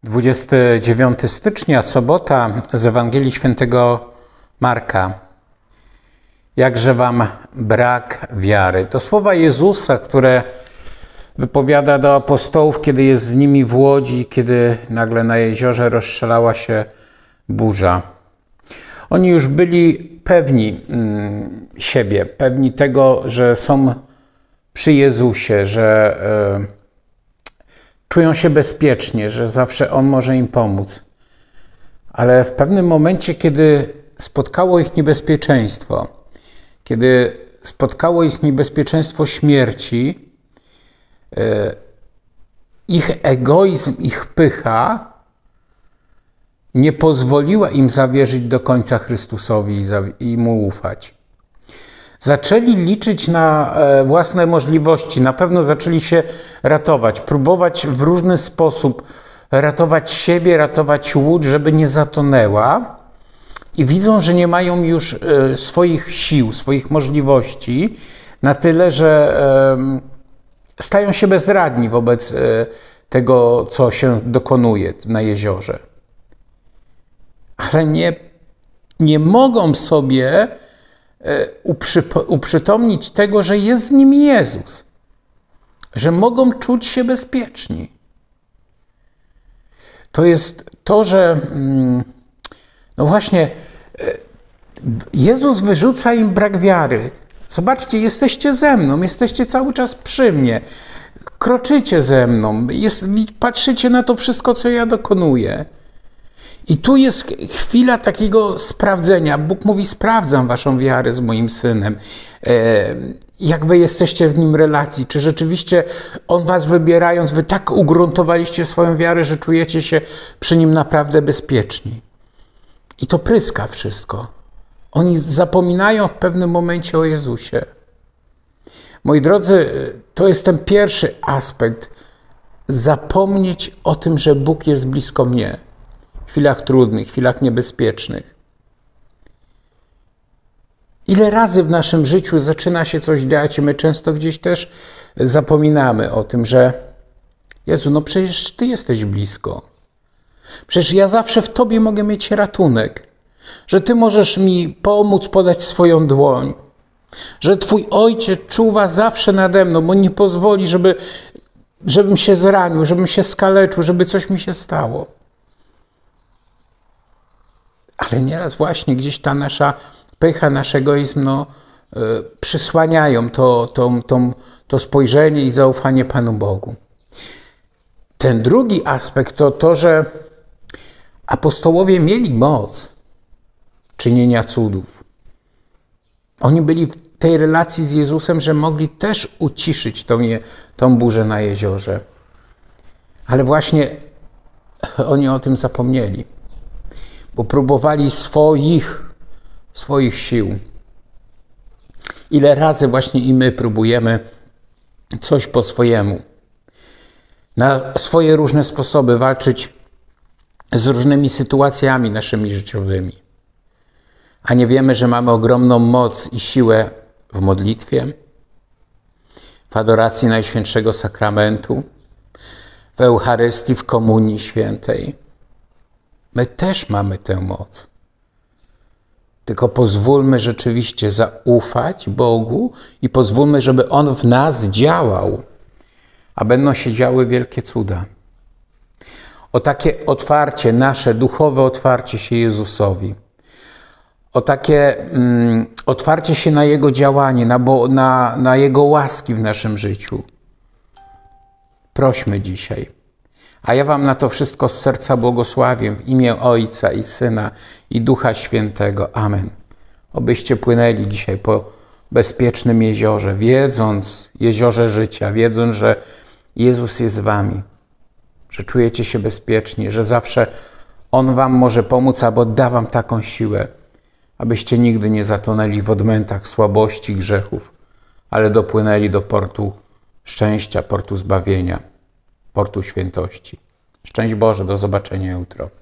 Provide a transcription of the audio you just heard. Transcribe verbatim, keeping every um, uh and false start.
dwudziestego dziewiątego stycznia, sobota, z Ewangelii Świętego Marka. Jakże wam brak wiary. To słowa Jezusa, które wypowiada do apostołów, kiedy jest z nimi w łodzi, kiedy nagle na jeziorze rozstrzelała się burza. Oni już byli pewni mm, siebie, pewni tego, że są przy Jezusie, że y, czują się bezpiecznie, że zawsze On może im pomóc. Ale w pewnym momencie, kiedy spotkało ich niebezpieczeństwo, kiedy spotkało ich niebezpieczeństwo śmierci, y, ich egoizm, ich pycha nie pozwoliła im zawierzyć do końca Chrystusowi i Mu ufać. Zaczęli liczyć na własne możliwości, na pewno zaczęli się ratować, próbować w różny sposób ratować siebie, ratować łódź, żeby nie zatonęła. I widzą, że nie mają już swoich sił, swoich możliwości na tyle, że stają się bezradni wobec tego, co się dokonuje na jeziorze. Ale nie, nie mogą sobie uprzytomnić tego, że jest z nimi Jezus, że mogą czuć się bezpieczni. To jest to, że no właśnie Jezus wyrzuca im brak wiary. Zobaczcie, jesteście ze mną, jesteście cały czas przy mnie, kroczycie ze mną, jest, patrzycie na to wszystko, co ja dokonuję. I tu jest chwila takiego sprawdzenia. Bóg mówi, sprawdzam waszą wiarę z moim Synem. Jak wy jesteście w Nim relacji? Czy rzeczywiście On was wybierając, wy tak ugruntowaliście swoją wiarę, że czujecie się przy Nim naprawdę bezpieczni? I to pryska wszystko. Oni zapominają w pewnym momencie o Jezusie. Moi drodzy, to jest ten pierwszy aspekt. Zapomnieć o tym, że Bóg jest blisko mnie. W chwilach trudnych, w chwilach niebezpiecznych. Ile razy w naszym życiu zaczyna się coś dziać i my często gdzieś też zapominamy o tym, że Jezu, no przecież Ty jesteś blisko. Przecież ja zawsze w Tobie mogę mieć ratunek. Że Ty możesz mi pomóc, podać swoją dłoń. Że Twój Ojciec czuwa zawsze nade mną, bo nie pozwoli, żeby, żebym się zranił, żebym się skaleczył, żeby coś mi się stało. Ale nieraz właśnie gdzieś ta nasza pycha, nasz egoizm no, y, przysłaniają to, to, to, to spojrzenie i zaufanie Panu Bogu. Ten drugi aspekt to to, że apostołowie mieli moc czynienia cudów. Oni byli w tej relacji z Jezusem, że mogli też uciszyć tą, tą burzę na jeziorze. Ale właśnie oni o tym zapomnieli. Bo próbowali swoich, swoich sił. Ile razy właśnie i my próbujemy coś po swojemu. Na swoje różne sposoby walczyć z różnymi sytuacjami naszymi życiowymi. A nie wiemy, że mamy ogromną moc i siłę w modlitwie, w adoracji Najświętszego Sakramentu, w Eucharystii, w Komunii Świętej. My też mamy tę moc. Tylko pozwólmy rzeczywiście zaufać Bogu i pozwólmy, żeby On w nas działał, a będą się działy wielkie cuda. O takie otwarcie, nasze duchowe otwarcie się Jezusowi. O takie mm, otwarcie się na Jego działanie, na, bo, na, na Jego łaski w naszym życiu. Prośmy dzisiaj. A ja wam na to wszystko z serca błogosławię w imię Ojca i Syna i Ducha Świętego. Amen. Obyście płynęli dzisiaj po bezpiecznym jeziorze, wiedząc, jeziorze życia, wiedząc, że Jezus jest z wami, że czujecie się bezpiecznie, że zawsze On wam może pomóc, albo da wam taką siłę, abyście nigdy nie zatonęli w odmętach słabości, grzechów, ale dopłynęli do portu szczęścia, portu zbawienia, portu świętości. Szczęść Boże, do zobaczenia jutro.